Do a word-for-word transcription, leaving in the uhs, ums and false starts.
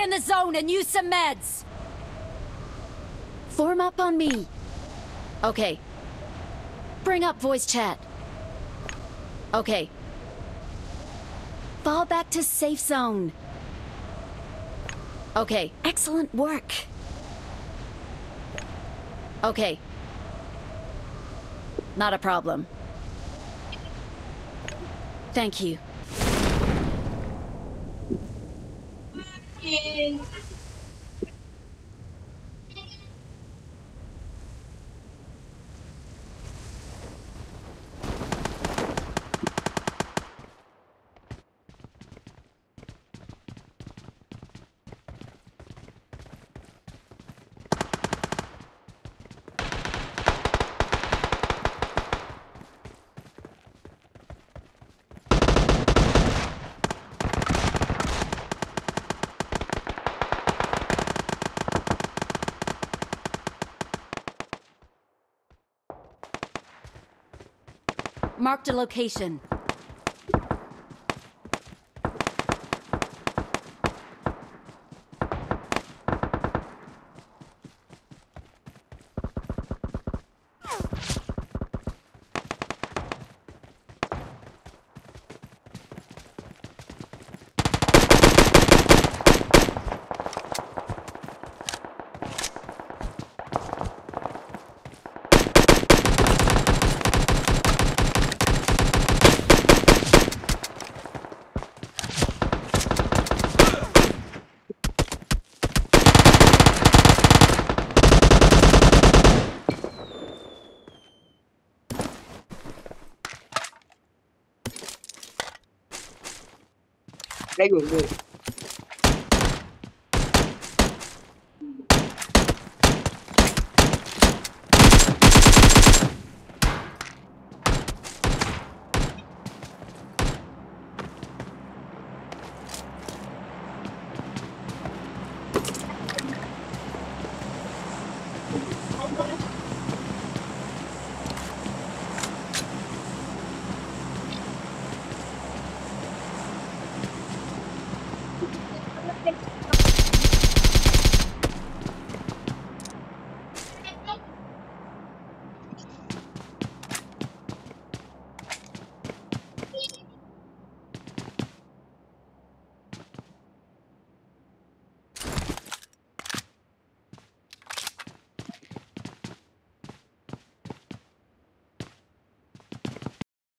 in the zone and use some meds. Form up on me. Okay. Bring up voice chat. Okay. Fall back to safe zone. Okay. Excellent work. Okay. Not a problem. Thank you. Marked a location. Đây của người